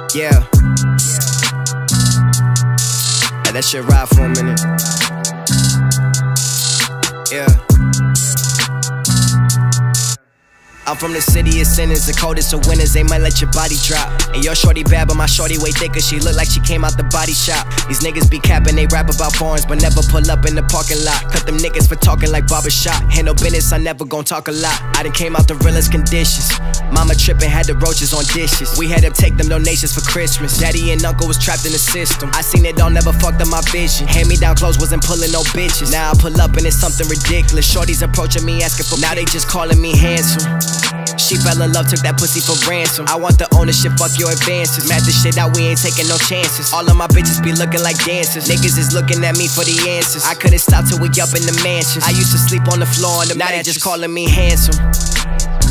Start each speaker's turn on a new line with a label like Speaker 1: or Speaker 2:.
Speaker 1: Yeah. Let that shit ride for a minute. Yeah. I'm from the city of sinners, the coldest of winters, they might let your body drop. And your shorty bad, but my shorty way thicker, she look like she came out the body shop. These niggas be capping, they rap about foreigns, but never pull up in the parking lot. Cut them niggas for talking like barbershop. Handle business, I never gon' talk a lot. I done came out the realest conditions. Mama trippin', had the roaches on dishes. We had to take them donations for Christmas. Daddy and uncle was trapped in the system. I seen it all, never fucked up my vision. Hand-me-down clothes wasn't pulling no bitches. Now I pull up and it's something ridiculous. Shorties approaching me asking for, now they just calling me handsome. She fell in love, took that pussy for ransom. I want the ownership, fuck your advances. Mad this shit out, we ain't taking no chances. All of my bitches be looking like dancers. Niggas is looking at me for the answers. I couldn't stop till we up in the mansions. I used to sleep on the floor on the now mattress. They just calling me handsome.